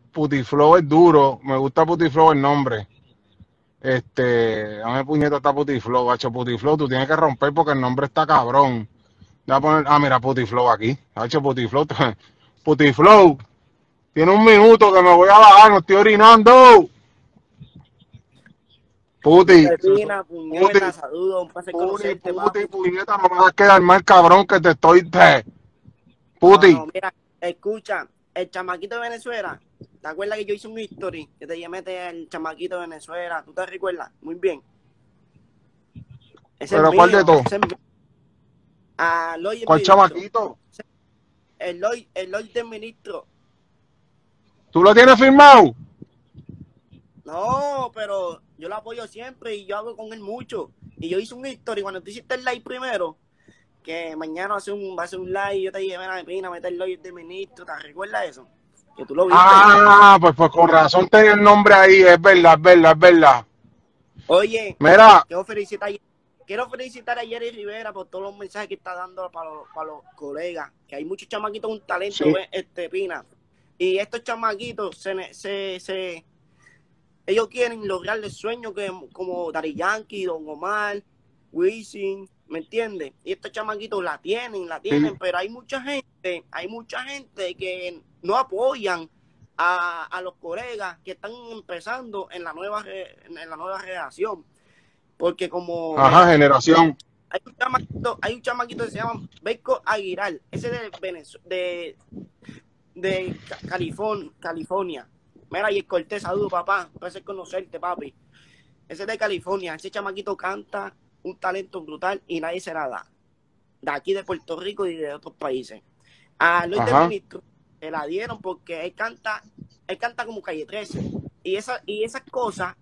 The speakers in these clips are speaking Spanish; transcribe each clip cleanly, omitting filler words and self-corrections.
Putiflow es duro. Me gusta Putiflow el nombre. Dame puñeta está Putiflow, hacho Putiflow, tú tienes que romper porque el nombre está cabrón. Voy a poner, mira Putiflow aquí. Hacho Putiflow. Putiflow. Tiene un minuto que me voy a bajar, no estoy orinando. Puti, Pina, Puti, puñeta, saludos, un placer conocerte, Puti, puñeta, no me vas a quedar mal, cabrón, que te estoy... Puti. No, mira, escucha, el chamaquito de Venezuela, ¿te acuerdas que yo hice un history? Que te llamé el chamaquito de Venezuela, ¿tú te recuerdas? Muy bien. Ese ¿Pero es cuál mío, de todos? ¿Cuál chamaquito? El Lloyd del ministro. ¿Tú lo tienes firmado? No, pero yo lo apoyo siempre y yo hablo con él mucho. Y yo hice un history cuando tú hiciste el live primero, que mañana va a hacer un live, yo te dije, ven a Pina, mete el Lloyd del ministro, ¿te recuerdas eso? Que tú lo viste. Pues con razón tenía el nombre ahí, es verdad. Oye, mira, quiero felicitar a Jerry Rivera por todos los mensajes que está dando para los colegas, que hay muchos chamaquitos con talento, sí. Pina. Y estos chamaquitos ellos quieren lograr el sueño como Daddy Yankee, Don Omar, Wisin, ¿me entiendes? Y estos chamaquitos la tienen, Sí. pero hay mucha gente que no apoyan a los colegas que están empezando en la nueva generación. Porque como generación. hay un chamaquito que se llama Beco Aguilar, ese de California. Mira, y el Cortés, saludos, papá. Un placer conocerte, papi. Ese es de California. Ese chamaquito canta un talento brutal y nadie se la da. De aquí de Puerto Rico y de otros países. A Luis del Ministro se la dieron porque él canta como Calle 13. Y esas cosas.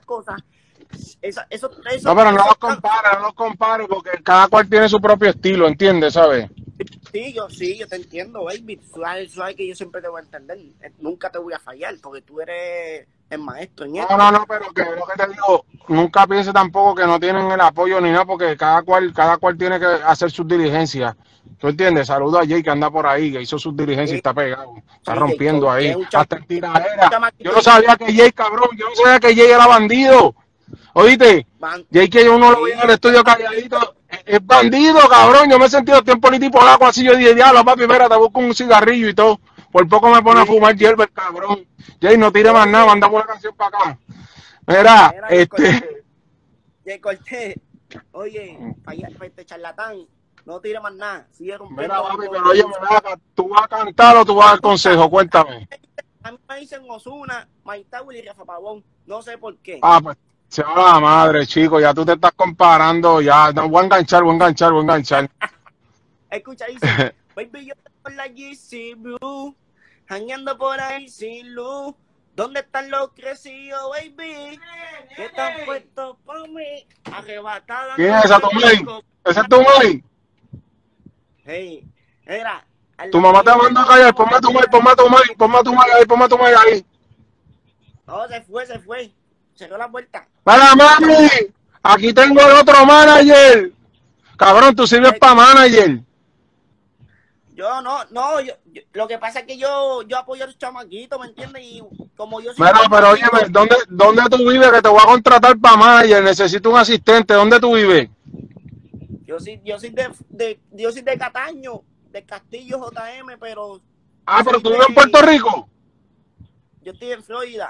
No, pero no los comparo porque cada cual tiene su propio estilo, ¿entiendes? ¿Sabes? Sí, yo te entiendo, baby. Sabes que yo siempre te voy a entender. Nunca te voy a fallar porque tú eres el maestro en esto. No, pero que lo que te digo, nunca piense tampoco que no tienen el apoyo ni nada porque cada cual tiene que hacer sus diligencias. ¿Tú entiendes? Saludo a Jay que anda por ahí, que hizo sus diligencias y está pegado. Está rompiendo ahí. Hasta en tiradera. Yo no sabía que Jay, cabrón, yo no sabía que Jay era bandido. ¿Oíste? Jay que uno lo veía en el estudio calladito. Es bandido, cabrón. Yo me he sentido tiempo político así. Yo dije, diablo, papi, espera, te busco un cigarrillo y todo. Por poco me pone a fumar hierba el cabrón. Jay, no tire más nada, manda por la canción para acá. Mira, Jay Cortés, oye, para este charlatán, no tire más nada. Mira, papi, pero oye, ¿tú vas a cantar o tú vas a dar consejo? Cuéntame. A mí me dicen Ozuna, Mike Tower y Rafa Pavón. No sé por qué. Pues, se va la madre, chico. Ya tú te estás comparando. Ya, no, voy a enganchar. Escucha, dice, baby, yo estoy por la GC Blue, jangueando por ahí sin luz. ¿Dónde están los crecidos, baby? ¿Qué están puestos por mí? Arrebatada. ¿Quién es esa, tu main? ¿Ese es tu main? Hey, era. Tu mamá te manda a callar, ponme tu main ahí. No, se fue. Cerró la puerta. ¡Para, mami! Aquí tengo el otro manager. Cabrón, tú sirves para manager. Yo no, lo que pasa es que yo apoyo a los chamaquitos, ¿me entiendes? Y como yo Mira, pero óyeme, ¿dónde tú vives? Que te voy a contratar para manager, necesito un asistente. ¿Dónde tú vives? Yo soy de Cataño, de Castillo JM, pero... Pero tú vives en Puerto Rico. Yo estoy en Florida.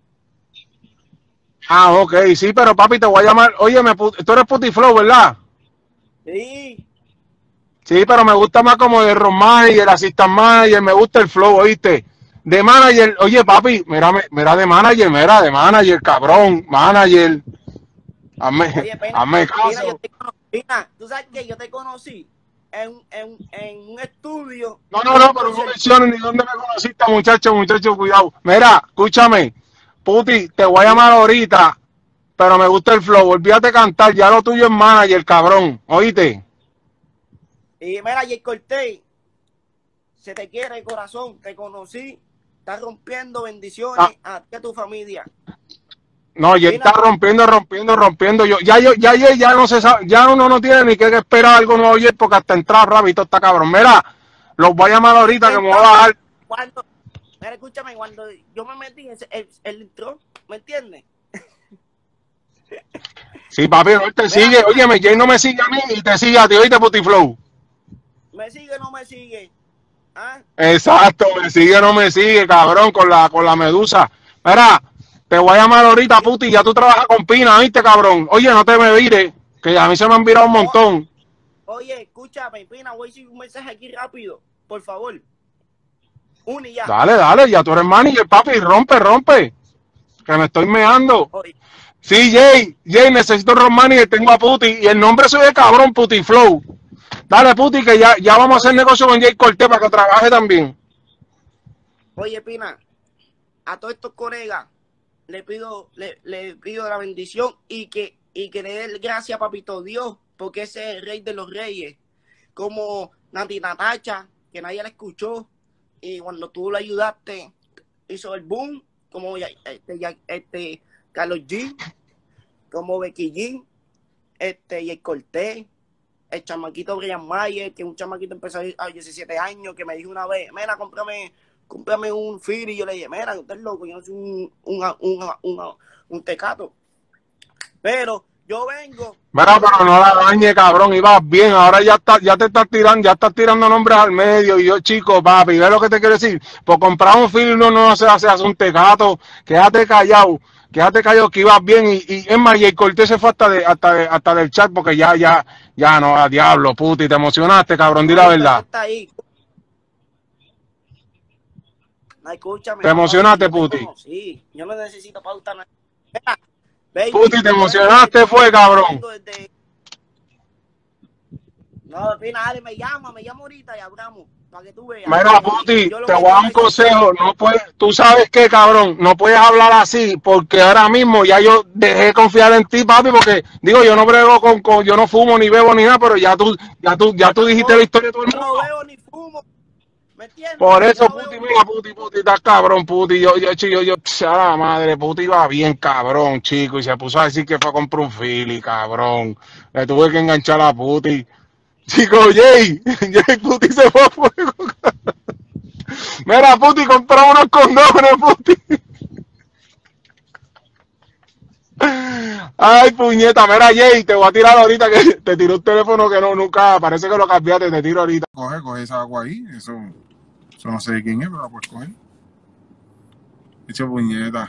Ok, sí, pero papi, te voy a llamar. Óyeme, tú eres Putiflow, ¿verdad? Sí. Sí, pero me gusta más como de road manager, assistant manager, me gusta el flow, ¿oíste? De manager, oye papi, mira de manager, cabrón, manager. Hazme caso. Pina, tú sabes que yo te conocí en un estudio. No, pero no menciones ni dónde me conociste, muchacho, cuidado. Mira, escúchame, Puti, te voy a llamar ahorita, pero me gusta el flow, olvídate de cantar, ya lo tuyo es manager, cabrón, ¿oíste? Y mira, Jay Cortés, se te quiere el corazón, te conocí, estás rompiendo bendiciones a ti y a tu familia. No, ya está rompiendo. Ya no se sabe, ya uno no tiene ni que esperar algo nuevo ayer porque hasta entrar rápido está cabrón. Mira, los voy a llamar ahorita que me voy a bajar. Mira, escúchame, cuando yo me metí, él entró, ¿me entiendes? Sí, papi, no, él te sigue. Óyeme, Jay no me sigue a mí y te sigue a ti, oíste, Putiflow. ¿Me sigue o no me sigue? ¿Ah? Exacto, me sigue o no me sigue, cabrón, con la medusa. Mira, te voy a llamar ahorita, puti, ya tú trabajas con Pina, ¿viste, cabrón? Oye, no te me vires, que a mí se me han virado un montón. Oye, escúchame, Pina, voy a decir un mensaje aquí rápido, por favor. Uno y ya. Dale, ya tú eres manager, papi, rompe, que me estoy meando. Oye. Sí, Jay, necesito Romani y tengo a Puti. Y el nombre soy de cabrón, Puti Flow. Dale, Puti, que ya vamos a hacer negocio con Jay Cortés para que trabaje también. Oye, Pina, a todos estos colegas le pido la bendición y que le dé gracias a Papito Dios, porque ese es el rey de los reyes. Como Nati Natacha, que nadie la escuchó, y cuando tú la ayudaste, hizo el boom, como Carlos G, como Becky G, y el Cortés, el chamaquito Brian Mayer, que un chamaquito empezó a 17 años, que me dijo una vez, mira, cómprame un Philly, y yo le dije, mira, usted es loco, yo no soy un tecato. Pero yo vengo. Mira, pero no la dañe, cabrón, ibas bien, ahora ya te estás tirando nombres al medio, y yo, chico, papi, ¿ves lo que te quiero decir? Por comprar un Philly no se hace un tecato, quédate callado que ibas bien, y es más, y el Cortés se fue hasta del chat, porque ya no, a diablo, puti, te emocionaste, cabrón, di la verdad. Está ahí. No, escúchame. ¿Te emocionaste, Puti? Sí, yo no necesito pauta nada. Puti, te emocionaste, fue, cabrón. No, Pina, dale, me llama ahorita y hablamos, para que tú veas. Mira, Puti, te voy a dar un consejo, tú sabes qué, cabrón, no puedes hablar así, porque ahora mismo ya yo dejé de confiar en ti, papi, porque, digo, yo no brego yo no fumo, ni bebo, ni nada, pero ya tú dijiste la historia de todo el mundo. No bebo ni fumo. ¿Me entiendes? Por eso, Puti, mira, Puti, estás cabrón, Puti. Yo, a la madre, Puti iba bien cabrón, chico, y se puso a decir que fue a comprar un Philly, cabrón. Le tuve que enganchar a Puti. Chico, Jay, Puti se fue a fuego. Mira, Puti, compró unos condones, Puti. Ay, puñeta, mira, Jay, te voy a tirar ahorita que te tiró un teléfono que nunca, parece que lo cambiaste, te tiro ahorita. Coge esa agua ahí, eso no sé de quién es, pero la puedes coger. Dicho puñeta.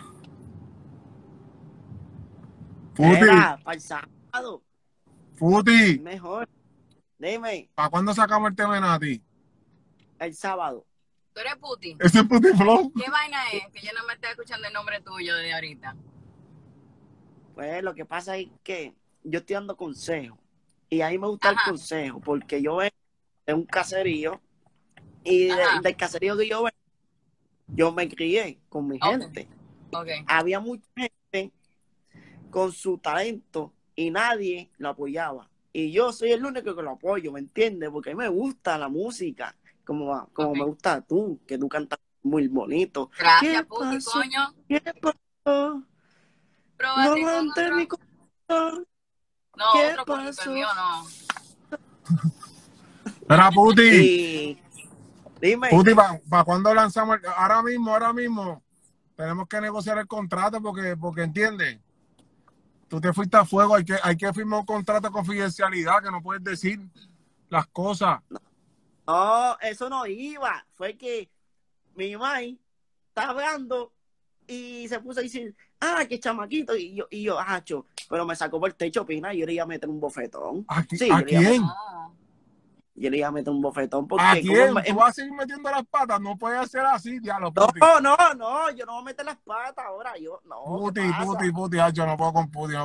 Puti. Para el sábado. Puti. Mejor. Dime. ¿Para cuándo sacamos el tema de Nati? El sábado. ¿Tú eres Puti? Ese es Puti Flow. ¿Qué vaina es? Que yo no me estoy escuchando el nombre tuyo desde ahorita. Pues lo que pasa es que yo estoy dando consejos. Y a mí me gusta el consejo, porque yo vengo de un caserío. Y del caserío que yo vengo, yo me crié con mi gente. Había mucha gente con su talento y nadie lo apoyaba. Y yo soy el único que lo apoyo, ¿me entiendes? Porque a mí me gusta la música, como me gusta tú, que tú cantas muy bonito. Gracias, Puti, coño. ¿Qué pasó? Próbate No ante mi corazón. No, otro poquito, el mío no. Espera, Puti. Dime. Puti, ¿para cuándo lanzamos? Ahora mismo, tenemos que negociar el contrato porque ¿entiendes? Tú te fuiste a fuego, hay que firmar un contrato de confidencialidad, que no puedes decir las cosas. No, eso no iba. Fue que mi mamá estaba hablando y se puso a decir, qué chamaquito. Y yo, hacho, pero me sacó por el techo, Pina, y yo le iba a meter un bofetón. ¿A quién? Yo le iba a meter un bofetón. Porque ¿A quién? ¿Tú vas a seguir metiendo las patas? No puedes hacer así, diablo, Puti. No, yo no voy a meter las patas ahora. Puti, yo no puedo con Puti.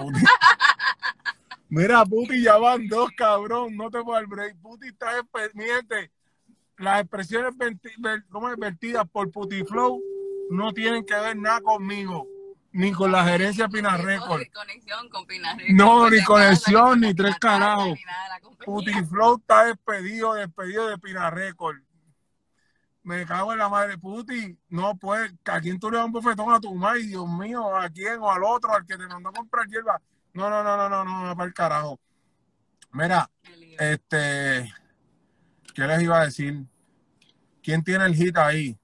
Mira, Puti, ya van dos, cabrón, no te puedo el break. Puti está pendiente. Las expresiones vertidas por Puti Flow no tienen que ver nada conmigo, ni con la gerencia de Pina Record. Ni conexión con Pina Record. No, ni conexión, ni tres carajos. Puti Flow está despedido de Pina Record. Me cago en la madre, Puti. No puede. ¿A quién tú le das un bofetón a tu madre? Dios mío, ¿a quién? O al otro, al que te mandó a comprar hierba. No, para el carajo. Mira, ¿qué les iba a decir? ¿Quién tiene el hit ahí?